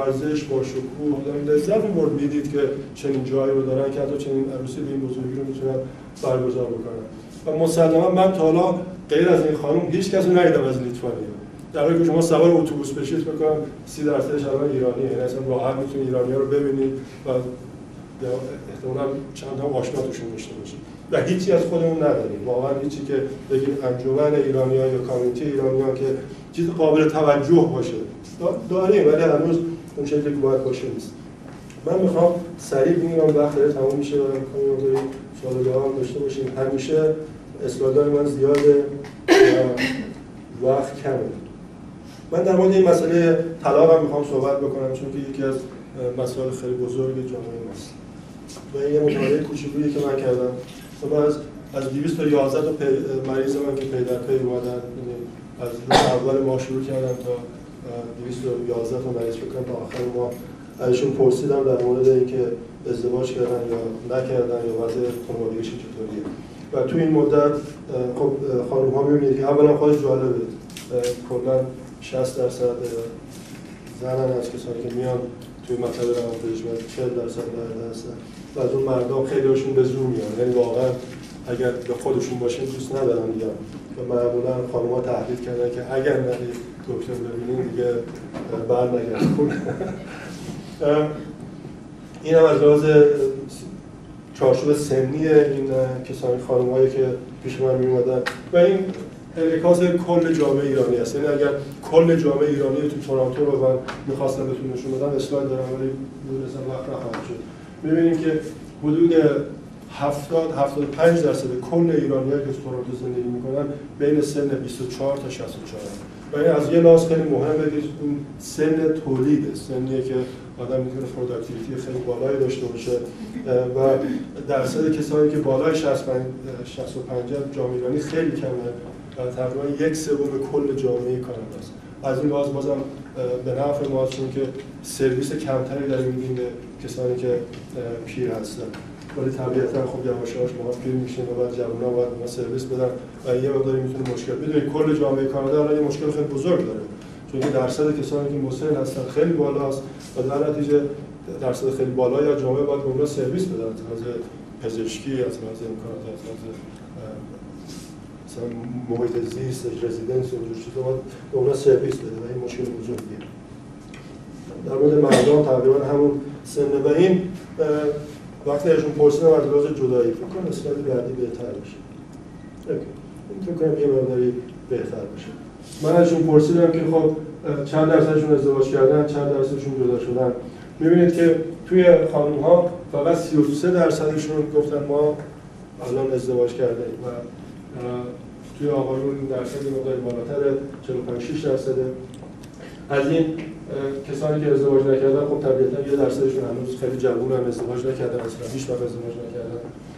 ارزش، با شکوه، لذت می‌برد می‌دید که چنین جایی رو دارن که حتی چنین عروسی به این بزرگی رو میتونن برگزار بکنن. و مسلما من تا حالا غیر از این خانم هیچ کس رو ندیدم از لیتوانیا. در حالی که شما سوار اتوبوس بشید فکر کنم 30% الان ایرانیه، یعنی اصلا راحت میتونید ایرانی‌ها رو ببینید و احتمالاً چند تا آشنا توشون داشته باشید. و هیچی از خودمون نداریم، واقعا هیچی که بگیم انجمن ایرانی‌ها یا کامیونیتی ایرانی‌ها که چیز قابل توجه باشه داریم، ولی هنوز اون شکلی که باید باشه نیست. من میخوام سریع بگم وقت داره تموم میشه و می‌خوام سوال جواب داشته باشیم. همیشه اسلایدهای من زیاده و وقت کمه. من در مورد این مسئله طلاق هم میخوام صحبت بکنم چون که یکی از مسائل خیلی بزرگ جامعه ماست. و این یه مطالعه کوچولویی که من کردم. از 211 تا مریض من که پی در پی اومدن، از روز اول ما شروع کردم تا 211 تا مریض بکنم تا آخر ما ازشون پرسیدم در مورد اینکه ازدواج کردن یا نکردن یا وضع خانوادگیشون چطوریه. و تو این مدت خب خانم‌ها می‌بینید که اولا خودش جالبه، کلاً 60% زنن از کسانی که میان توی مطلب روانپزشکی، 40% مرد هستن و از اون مردم خیلی‌هاشون به زور میان، یعنی واقعا اگر به خودشون باشه دوست ندارن میگن و معمولا خانم‌ها تهدید کردن که اگر نرید دکتر ببینین دیگه برنگردید. این هم از لحاظ چارچوب سنی این کسانی خانم‌هایی که پیش من می‌اومدن و این انعکاس کل جامعه ایرانی است. یعنی اگر کل جامعه ایرانی تو تورنتو رو من می‌خواستم بهتون نشون بدم، اسلاید دارم ولی مثلا وقت نخواهد شد. می‌بینیم که حدود 70-75% کل ایرانیایی که تو تورنتو زندگی می‌کنن بین سن 24 تا 64 هستند. و این از یه لحاظ خیلی مهمه که اون سن تولیده، سنیه که آدم میتونه پروداکتیویتی خیلی بالایی داشته باشه و درصد کسانی که بالای 65 جامعه ایرانی خیلی کمه و تقریبا 1/3 کل جامعه کانادا است. از این لحاظ بازم به نفع ما چون که سرویس کمتری داریم میدیم به کسانی که پیر هستن. ولی طبیعتا خب یواش یواش ما پیر میشیم و بعد جوونا باید ما سرویس بدن و یه مقداری میتونه مشکل بدونید کل جامعه کانادا الان یه مشکل خیلی بزرگ داره چون که درصد کسانی که مسن هستن خیلی بالاست و در نتیجه درصد خیلی بالا یا جامعه باید به اونها سرویس بدن از لحاظ پزشکی، از لحاظ امکانات، از لحاظ مثلا محیط زیست، رزیدنس و اینجور چیزا باید به اونها سرویس بده و این مشکل بزرگیه. در مورد مردم تقریبا همون سن و این وقتی ازشون پرسیدم از لحاظ جدایی فکر کنم اسلاید بعدی بهتر بشه. این فکر کنم یه مقداری بهتر بشه. من ازشون پرسیدم که خب چند درصدشون ازدواج کردن، چند درصدشون جدا شدن. می‌بینید که توی خانم‌ها فقط 33% گفتن ما الان ازدواج کردیم و توی آقایون درصد مقداری بالاتر 45-6%. از این کسانی که ازدواج نکردن خب طبیعتا یه درصدشون هنوز خیلی جوونن، ازدواج نکردن، اصلا هیچ وقت ازدواج نکردن.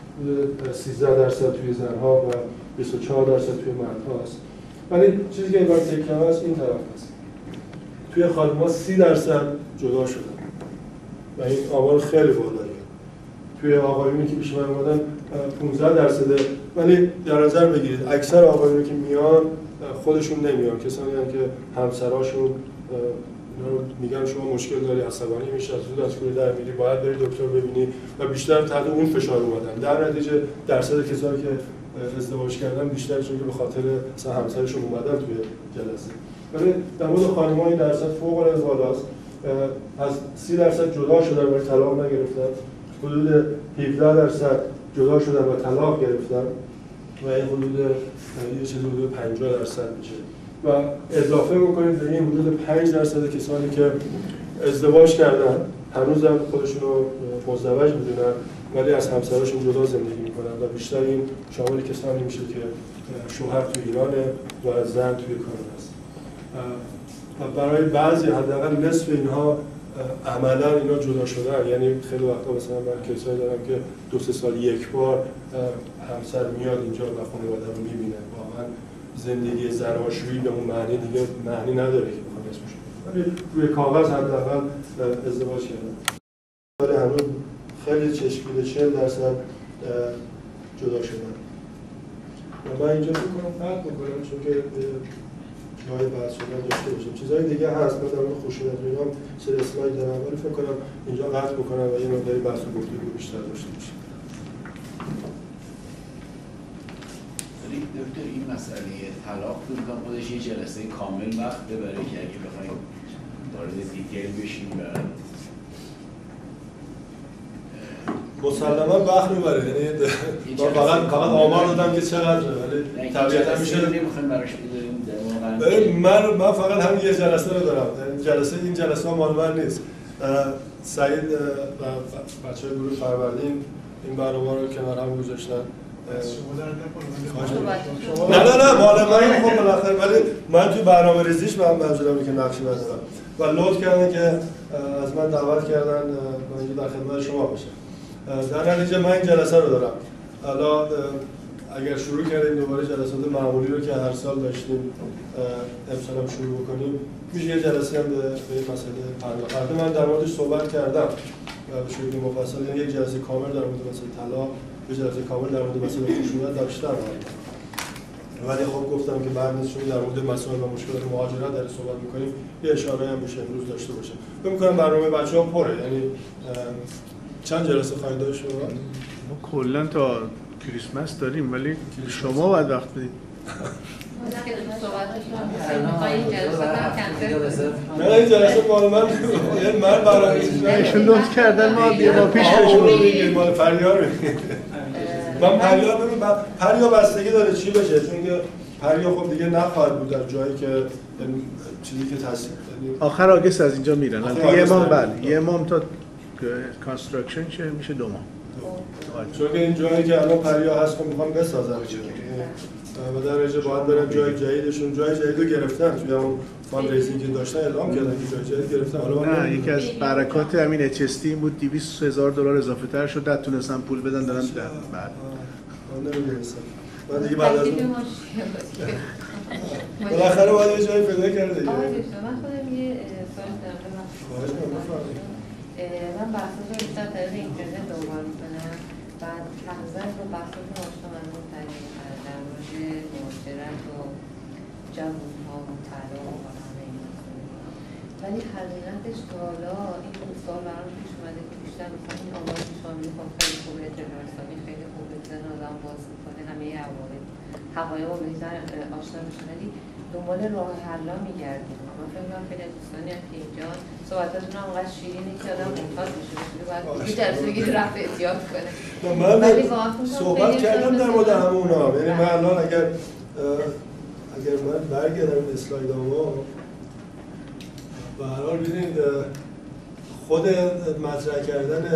13% توی زنها و 24% توی مردها است. ولی چیزی که اینور تکیه هست این طرف هست. توی خانم‌ها 30% جدا شدن و این آمار خیلی بالاییه. توی آقایونی که پیش من اومدن 15%، ولی در نظر بگیرید اکثر آقایونی که میان خودشون نمیان، کسانی هستند که همسراشون میگن شما مشکل داری، عصبانی میشی، از کوره در میری، باید بری دکتر ببینی و بیشتر تحت اون فشار اومدن. در نتیجه درصد کسانی که ازدواج کردن بیشتر چون که به خاطر مثلا همسرشون اومدن توی جلسه. ولی در مورد خانم‌ها این درصد فوق العاده بالاست. از 30% جدا شدن و طلاق نگرفتن، حدود 17% جدا شدن و طلاق گرفتن و این حدود یه چیزی حدود 50% میشه. و اضافه بکنید به این حدود 5% کسانی که ازدواج کردن هنوزم خودشون رو مزدوج میدونن ولی از همسرشون جدا زندگی میکنن و بیشتر این شامل کسانی میشه که شوهر تو ایرانه و زن توی کانادا است. و برای بعضی حداقل نصف اینها عملا اینا جدا شدن، یعنی خیلی وقتا مثلا من کسایی دارم که 2-3 سال یک بار همسر میاد اینجا و خانواده رو میبینه. واقعا زندگی زناشویی به اون معنی دیگه معنی نداره که بخوام اسمش رو، ولی روی کاغذ حداقل ازدواج کردن. ولی هنوز خیلی چشمگیر 40% جدا شدن. و من اینجا فکر کنم قطع بکنم چون که جای بحث شدن داشته باشیم. چیزهای دیگه هست، مثلا در مورد خشونت و اینا سری اسلاید دارم، ولی فکر کنم اینجا قطع بکنم و یه مقداری بحث و گفتگو بیشتر داشته باشیم. ولی دکتر این مسئله طلاق میگم خودش یه جلسه کامل وقت ببره که اگه بخوایم وارد دیتیل بشیم مسلما وقت میبره، یعنی فقط آمار دادم که چقدره، ولی طبیعتا میشه نمیخوایم براش بذاریم. من فقط همین یه جلسه رو دارم، این جلسه ها مال من نیست. سعید و بچه‌های گروه فروردین این برنامه رو کنار هم گذاشتن. نه مال من خب بالاخره، ولی من توی برنامه ریزیش من منظورم که نقشی ندارم و لطف کردن که از من دعوت کردن من اینجا در خدمت شما باشم. در نتیجه من این جلسه رو دارم. حالا اگر شروع کردیم دوباره جلسات معمولی رو که هر سال داشتیم امسال هم شروع بکنیم، میشه یه جلسه هم به این مسئله پرداخت. من در موردش صحبت کردم به شکل مفصل، یعنی یک جلسه کامل در مورد مسئله طلاق، یه جلسه کامل در مورد مسئله خشونت داشتم. ولی خب گفتم که بعد از در مورد مسائل و مشکلات مهاجرت در صحبت می‌کنیم، یه اشاره هم بشه امروز داشته باشیم. فکر می‌کنم برنامه بچه‌ها پره، یعنی چند جلسه خواهید داشت شما؟ ما کلا تا کریسمس داریم، ولی شما باید وقت بدید. نه این جلسه مال من، یعنی من برای ایشون لطف کردن ما یه با پیش بهشون مال پریار میگه. من پریا ببین پریا بستگی داره چی بشه، چون که پریا خب دیگه نخواهد بود در جایی که چیزی که تصدیق آخر آگست از اینجا میرن. یه ماه بله، یه ماه تا کانستراکشن شه میشه 2 ماه. چون که این جایی که الان پریا هست خب میخوام بسازن و در نتیجه باید برن جای جدیدشون. جای جدید رو گرفتن، توی اون فاند ریزینگ که داشتن اعلام کردن که جای جدید گرفتن. حالا نه یکی از برکات همین HST این بود، $200,000 اضافه تر شد، نتونستن پول بدن دارن بعد نمی‌دونستم. من دیگه بعد از بالاخره باید یه جایی پیدا کرده دیگه. آقای دکتر من خودم یه سوال دارم. من بحثات رو بیشتر طریق اینترنت دنبال می‌کنم. بعد تقریبا با بحثات آشنا من متعلق در مورد مهاجرت و جوان‌ها و طلاق و همه این مسائل. ولی حقیقتش تا حالا این سوال برام پیش اومده که بیشتر مثلا این آماری که شما می‌خوام خیلی خوبه، اطلاع رسانی خیلی خوبه، ذهن آدم باز می‌کنه، همه حقایق رو بهتر آشنا می‌شن، ولی دنبال راه حلا می‌گردیم. من فکر می‌کنم خیلی دوستانی هم که اینجا صحبتاتون هم انقدر شیرینه که آدم معتاد میشه، باید یه جلسه بگید رفع احتیاط کنه. من صحبت کردم در مورد همونا، یعنی من الان اگر من برگردم این اسلایدامو به هر حال ببینید خود مطرح کردن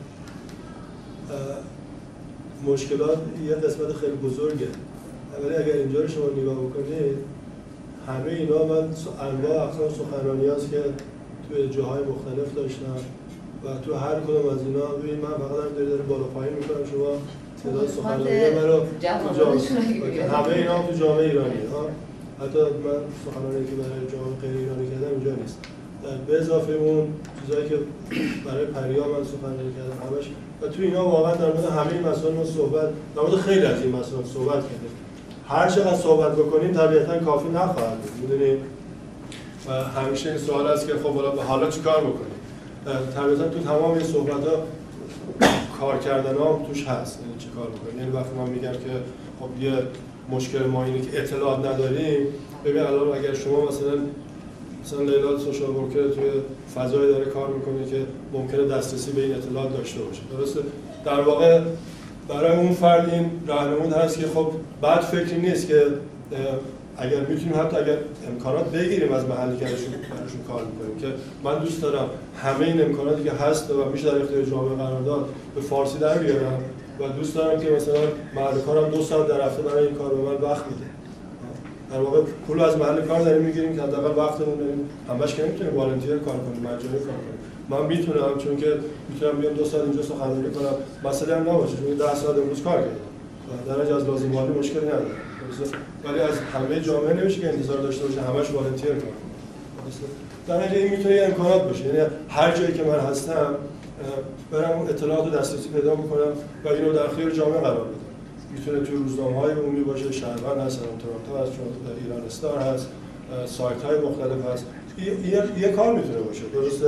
مشکلات یه قسمت خیلی بزرگه، ولی اگر اینجا رو شما نگاه بکنید همه اینا من انواع اقسام سخنرانی هست که توی جاهای مختلف داشتم و تو هر کدوم از اینا ببین من فقط دارم بالا پایین میکنم، شما تعداد سخنرانی من رو همه اینا تو جامعه ایرانی ها، حتی من سخنرانی که برای جامعه غیر ایرانی کردم اینجا نیست، به اضافه اون چیزایی که برای پریا من سخنرانی کردم همش، و تو اینا واقعا در مورد همه این مسائل ما صحبت، در مورد خیلی از این مسائل صحبت کردیم. هر چقدر صحبت بکنیم طبیعتاً کافی نخواهد بود، می‌دونید. و همیشه این سوال است که خب حالا چیکار بکنیم؟ طبیعتاً تو تمام این صحبت‌ها کار کردن‌ها توش هست، یعنی چیکار بکنیم. یعنی وقتی ما میگم که خب یه مشکل ما اینه که اطلاعات نداریم، ببین الان اگر شما مثلا لیلا سوشال ورکر توی فضایی داره کار میکنه که ممکنه دسترسی به این اطلاعات داشته باشه، درسته؟ در واقع برای اون فرد این راهنمود هست که خب بعد فکری نیست که اگر میتونیم حتی اگر امکانات بگیریم از محلی که براشون کار میکنیم، که من دوست دارم همه این امکاناتی که هست و میشه در اختیار جامعه قرار داد به فارسی در بیارم و دوست دارم که مثلا محل کارم 2 ساعت در هفته برای این کار به من وقت میده. در واقع پول از محل کار داریم میگیریم که حداقل وقتمون داریم، همش که نمیتونیم والنتیر کار کنیم، مجانی کار کنیم. من میتونم، چون که میتونم بیام 2 ساعت اینجا سخنرانی کنم، مسئله هم نباشه، چون 10 ساعت امروز کار کردم و در از لازم مالی مشکلی نداره. ولی از همه جامعه نمیشه که انتظار داشته باشه همش والنتیر کار کنه. در نتیجه این میتونه یه امکانات باشه، یعنی هر جایی که من هستم برم اون اطلاعات رو دسترسی پیدا بکنم و اینو در اختیار جامعه قرار بدم. میتونه توی روزنامه‌های عمومی باشه، شهروند هست، تورنتو هست، چون ایران استار هست، سایت‌های مختلف هست. یه کار میتونه باشه، درسته؟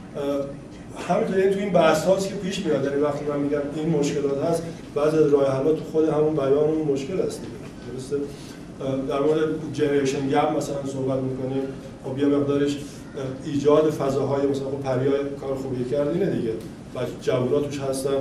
همینطور یعنی تو این بحث هاست که پیش میاد، یعنی وقتی من میگم این مشکلات هست، بعضی از راه حل‌ها تو خود همون بیان اون مشکل هست دیگه، درسته؟ در مورد جنریشن گپ مثلا صحبت میکنیم، خب یه مقدارش ایجاد فضاهای مثلا خب پریا کار خوبی کرد اینه دیگه، و جوونا توش هستن،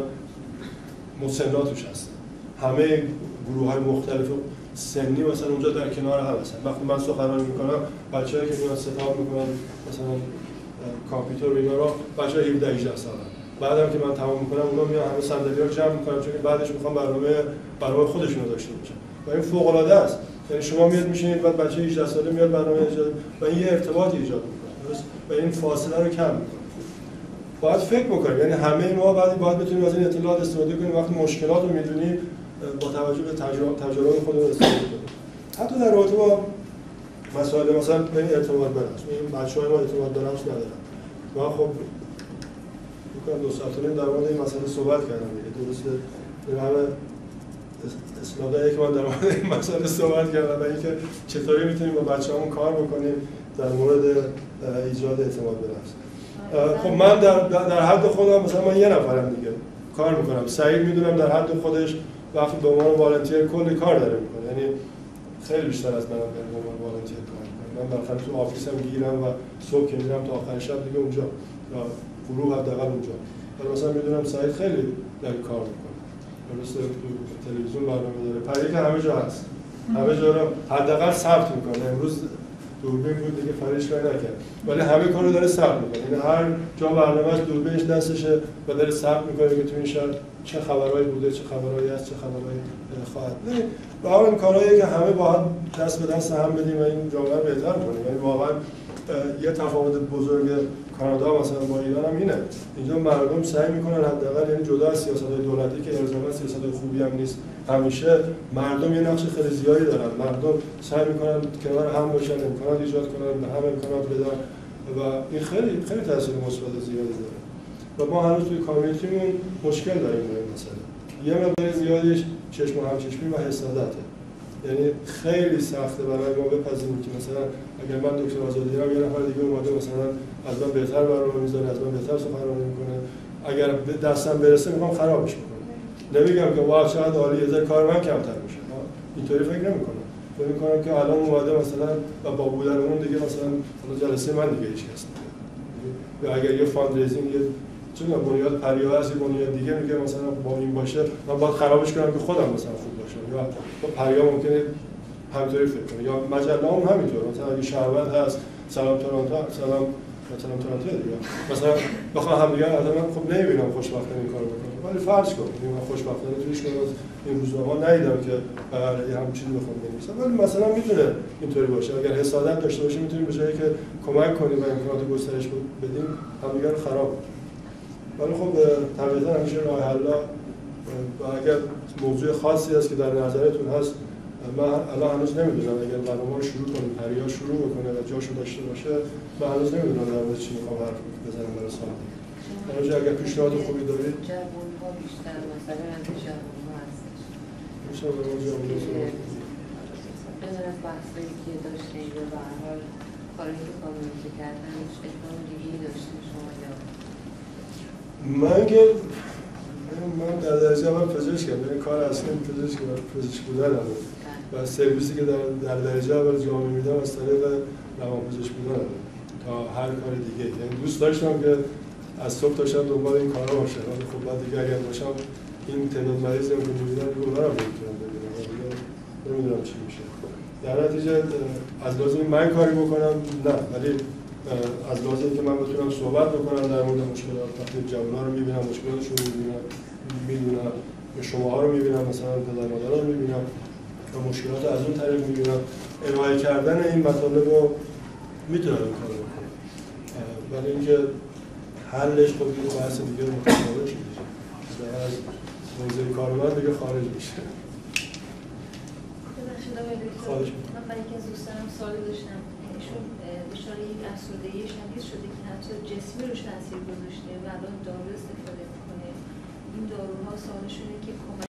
مسنا توش هستن، همه گروه‌های مختلف سنی مثلا اونجا در کنار هم هستن. وقتی من سخنرانی میکنم بچه‌ای که میان ستاپ میکنن مثلا کامپیوتر و اینا رو، بچه‌ها 17 18 سالن، بعدم که من تمام میکنم اونا میان همه صندلی‌ها رو جمع میکنن چون بعدش میخوام برنامه خودشون رو داشته باشن و این فوق العاده است. یعنی شما میاد میشینید بعد بچه 18 ساله میاد برنامه ایجاد و این یه ارتباطی ایجاد میکنه، درست؟ و این فاصله رو کم میکنه. باید فکر بکنیم، یعنی همه ما باید بتونیم از این اطلاعات استفاده کنیم، وقتی مشکلات رو میدونیم با توجه به تجربه خودمون استفاده کنیم. حتی در رابطه با مسائل مثلا بین اعتماد به نفس، این بچه‌های ما اعتماد به نفس ندارن. ما خب میگم 2 ساعت در مورد این مسئله صحبت کردم دیگه، درسته؟ این همه اسلایدی که من در مورد این مسئله صحبت کردم و اینکه چطوری میتونیم با بچه‌هامون کار بکنیم در مورد ایجاد اعتماد به نفس. خب من در حد خودم مثلا من یه نفرم دیگه کار میکنم. سعید میدونم در حد خودش وقتی به عنوان والنتیر کلی کار داره میکنه، یعنی خیلی بیشتر از منم به عنوان والنتیر کار میکنه. من مثلا تو آفیسم گیرم و صبح که میرم تا آخر شب دیگه اونجا یا گروه حداقل اونجا. ولی مثلا میدونم سعید خیلی داره کار میکنه. درسته تو تلویزیون برنامه داره. پری که همه جا هست. همه جا رو حداقل ثبت میکنه. امروز دوربین بود دیگه فرش کاری نکرد، ولی همه کارو داره ثبت میکنه. یعنی هر جا برنامه‌اش دوربینش دستشه و داره ثبت میکنه که تو این شهر چه خبرایی بوده، چه خبرایی هست، چه خبرایی خواهد بود. و همین کارهایی که همه باید دست به دست هم بدیم و این جامعه رو بهتر کنیم. یعنی واقعا یه تفاوت بزرگ کانادا مثلا با ایران هم اینه. اینجا مردم سعی میکنن حداقل، یعنی جدا از سیاست‌های دولتی که الزاما سیاست‌های خوبی هم نیست، همیشه مردم یه نقش خیلی زیادی دارن. مردم سعی میکنن کنار هم باشن، امکانات ایجاد کنن، به هم امکانات بدن و این خیلی خیلی تاثیر مثبت زیادی داره. و ما هنوز توی کامیونیتیمون مشکل داریم با این مسئله. یه مقدار زیادیش چشم و همچشمی و حسادته. یعنی خیلی سخته برای ما بپذیریم که مثلا اگر من دکتر آزادی هم یه نفر دیگه اومده مثلا از من بهتر برنامه میذاره، از من بهتر سخنرانی میکنه، اگر دستم برسه میخوام خرابش کنم. نمیگم که واه چقدر عالی، یه ذره کار من کمتر میشه. اینطوری فکر نمیکنم. فکر میکنم که الان اومده مثلا و با بودن اون دیگه مثلا جلسه من دیگه هیچ کس نیست. یا اگر یه فاندریزینگ یه چون بنیاد پریا هست، بنیاد دیگه میگه مثلا با این باشه من باید خرابش کنم که خودم مثلا خوب باشم، یا با پریا ممکنه همینطوری فکر کنه، یا مجله هم همینطور. مثلا اگه شهروند هست سلام تورنتو، سلام مثلا تورنتو دیگه مثلا بخوام هم دیگه من خب نمیبینم خوشبختانه این کارو بکنم، ولی فرض کن من خوشبختانه توش که این روزنامه ندیدم که یه همین چیزی بخوام بنویسم، ولی مثلا میتونه اینطوری باشه. اگر حسادت داشته باشیم میتونیم به جایی که کمک کنیم و امکانات گسترش بدیم همدیگه رو خراب کنیم. ولی خب طبیعتا همیشه راه حل‌ها و اگر موضوع خاصی هست که در نظرتون هست، من الان هنوز نمیدونم اگر برنامه رو شروع کنیم، پریا شروع بکنه و جاشو داشته باشه، من هنوز نمیدونم در مورد چی میخوام حرف بزنم برای سال دیگه. اگر پیشنهاد خوبی دارید جوان‌ها بیشتر مثلا جوان‌ها هستش. میشه به ما جوان‌ها بذار از بحثایی که داشتید و به هر حال کاری که کامیونیتی کردن اقدام دیگه‌ای داشتید شما یا من در درجه اول پزشکم، یعنی کار اصلی پزشک بودنم و سرویسی که در درجه اول جامعه میدم از طریق روانپزشک بودنم تا هر کار دیگه. یعنی دوست داشتم که از صبح تا شب دنبال این کارا باشم، ولی خب بعد دیگه اگر باشم این تعداد مریضی که می‌بینم اونها رو نمیتونم ببینم و دیگه نمیدونم چی میشه. در نتیجه از لازم من کاری بکنم نه، ولی از لازم که من بتونم صحبت بکنم در مورد مشکلات، وقتی جوان‌ها رو می‌بینم مشکلاتشون رو می‌دونم، شماها رو می‌بینم، مثلا پدر مادرها رو می‌بینم و مشکلات از اون طریق می‌بینم، ارائه کردن این مطالب رو میتونم این کارو بکنم. ولی اینکه حلش خب یه بحث دیگه متفاوت میشه. از موضوع کار من دیگه خارج میشه. من برای اینکه از دوستانم سوالی داشتم، ایشون دچار یک افسردگی شدید شده که حتی جسمی روش تاثیر گذاشته و الان دارو استفاده میکنه. این داروها سوالشونه که